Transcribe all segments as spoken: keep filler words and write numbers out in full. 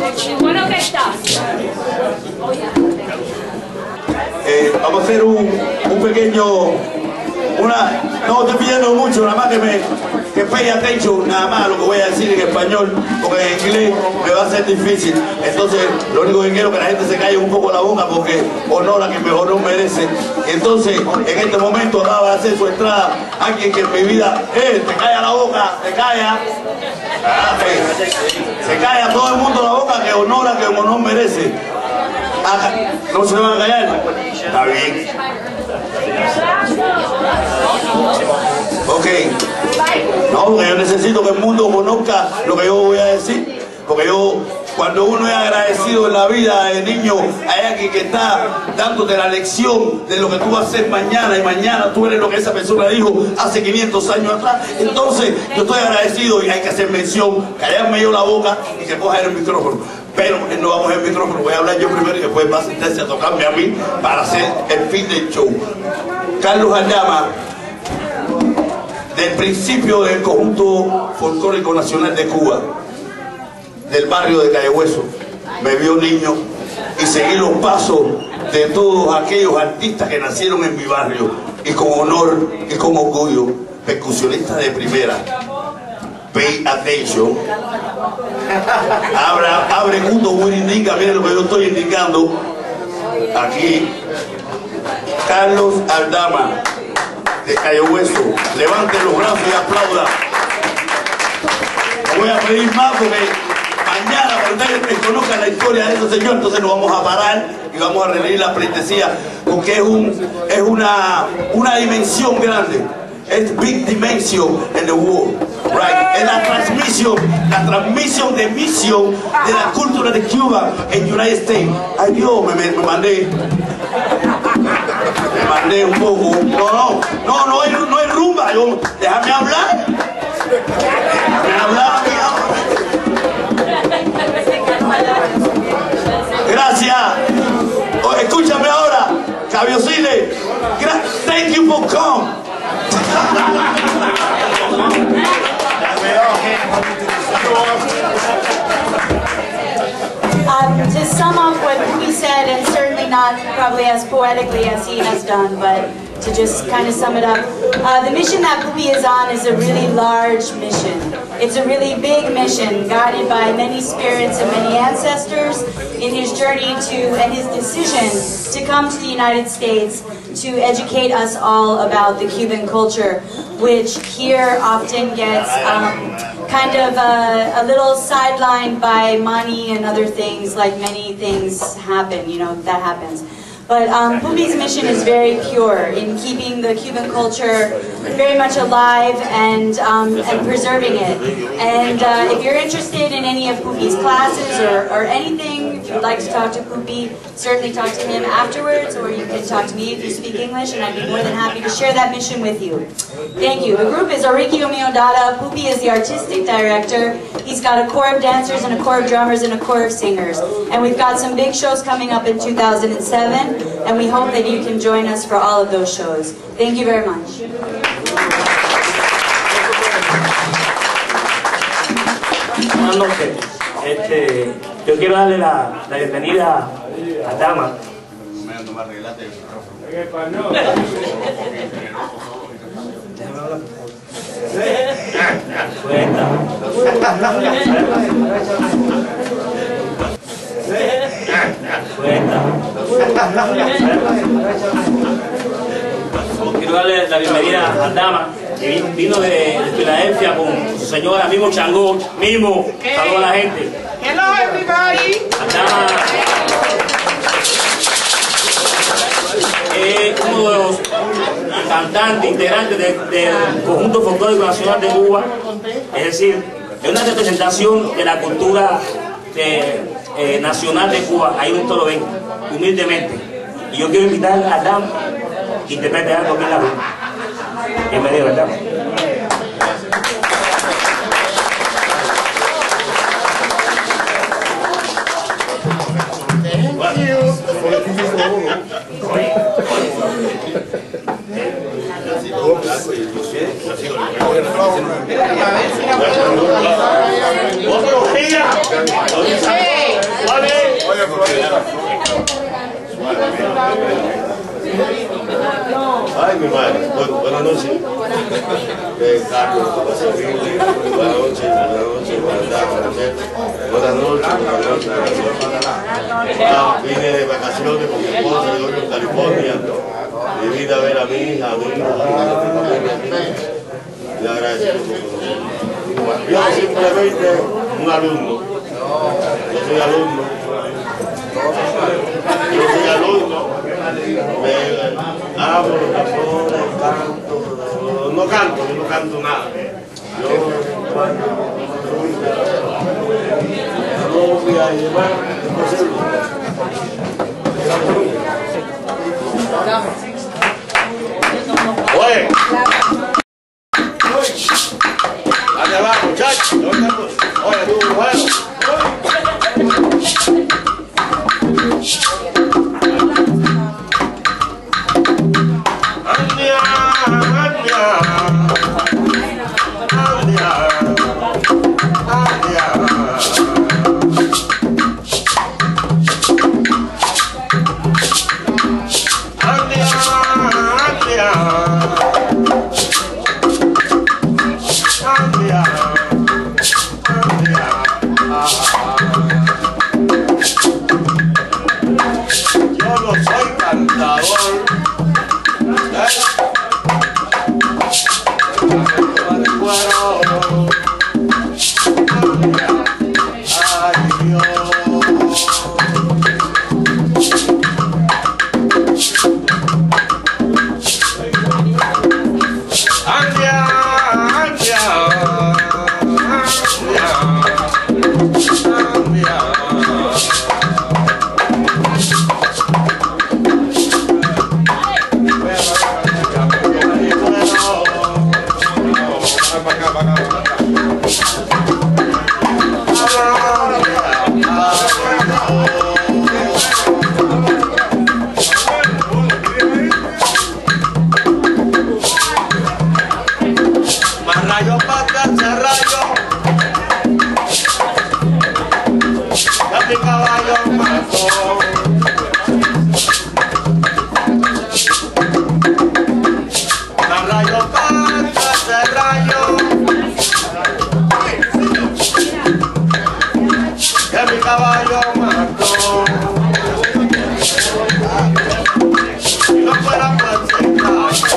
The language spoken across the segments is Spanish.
Bueno que estás. Eh, vamos a hacer un, un pequeño, una, no estoy pidiendo mucho, nada más que me que pay attention, nada más lo que voy a decir en español, porque en inglés me va a ser difícil. Entonces, lo único que quiero es que la gente se calle un poco la boca, porque honora que mejor no merece. Entonces, en este momento acaba de hacer su entrada alguien que en mi vida, eh, te calla la boca, te calla. Ah, sí. Se calla todo el mundo la boca que honora que no merece. Ah, ¿no se van a callar? Está bien. Ok. No, porque yo necesito que el mundo conozca lo que yo voy a decir. Porque yo, cuando uno es agradecido en la vida de niño, hay alguien que está dándote la lección de lo que tú vas a hacer mañana, y mañana tú eres lo que esa persona dijo hace quinientos años atrás. Entonces, yo estoy agradecido y hay que hacer mención, callarme yo la boca y que coja el micrófono. Pero no vamos a el micrófono, voy a hablar yo primero y después va a sentarse a tocarme a mí para hacer el fin del show. Carlos Aldama, del principio del conjunto folclórico nacional de Cuba, del barrio de Calle Hueso, me vio niño y seguí los pasos de todos aquellos artistas que nacieron en mi barrio, y con honor y con orgullo, percusionistas de primera. Pay attention. Abra, abre junto muy indica, miren lo que yo estoy indicando aquí. Carlos Aldama, de Calle Hueso. Levanten los brazos y aplaudan. No voy a pedir más porque mañana, cuando ustedes conozcan la historia de ese señor, entonces nos vamos a parar y vamos a revivir la pleitesía, porque es, un, es una, una dimensión grande. Es big dimension in the world, right? Es la transmisión, la transmisión de misión de la cultura de Cuba en United States. Ay Dios, me, me, me mandé, me mandé un poco. No, no, no, no hay, no hay rumba. Yo, déjame hablar, déjame hablar. Gracias. Oh, escúchame ahora, Cabiosile. Thank you for coming. Um, to sum up what he said, and certainly not probably as poetically as he has done, but to just kind of sum it up, uh, the mission that Pupi is on is a really large mission. It's a really big mission, guided by many spirits and many ancestors in his journey to, and his decision to come to the United States to educate us all about the Cuban culture, which here often gets um, kind of a, a little sidelined by money and other things, like many things happen, you know, that happens. But um, Pupi's mission is very pure in keeping the Cuban culture very much alive and, um, and preserving it. And uh, if you're interested in any of Pupi's classes or, or anything, if you'd like to talk to Pupi, certainly talk to him afterwards, or you can talk to me if you speak English, and I'd be more than happy to share that mission with you. Thank you. The group is Orikio Miodata. Pupi is the artistic director. He's got a corps of dancers and a corps of drummers and a corps of singers. And we've got some big shows coming up in two thousand seven, and we hope that you can join us for all of those shows. Thank you very much. Buenas noches. Este, yo quiero darle la, la bienvenida a Dama. Quiero darle la bienvenida a Dama, que vino de, de Filadelfia con su señora, Mimo Changó. Mimo, saludos a la gente. Hello everybody. Dama es uno de los cantantes integrantes del de conjunto folclórico nacional de Cuba, es decir, es una representación de la cultura de, eh, nacional de Cuba. Ahí ustedes lo ven, humildemente. Y yo quiero invitar a Dama que interprete algo aquí en la rumba. Bienvenido, ¿verdad? Hey! Ay, mi madre. Bueno, buenas noches. Eh, Carlos, buenas noches, buenas noches, buenas tardes, buenas noches, buenas noches. Ah, vine de vacaciones con mi esposa, yo vivo en California. Y vine a ver a mi hija, a mi hija, a mi familia. Le agradezco. Yo simplemente un alumno. Yo soy alumno. Yo soy alumno. Me amo los tambores, canto. No canto, yo no canto nada. Yo cuando la novia y demás, no sé. Oye. ¿Dónde va, muchachos? Oye, tú, bueno. Andia, andia, andia, andia. Yo no soy cantador. Ay, Dios. Andia, andia, andia, más rayo pata, se rayo, ya mi caballo mató. Más rayo pata, se rayo, ya mi caballo mató. Si no fuera por ese caballo,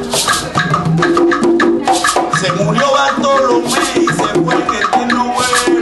se murió Bartolomé y se fue que no muere.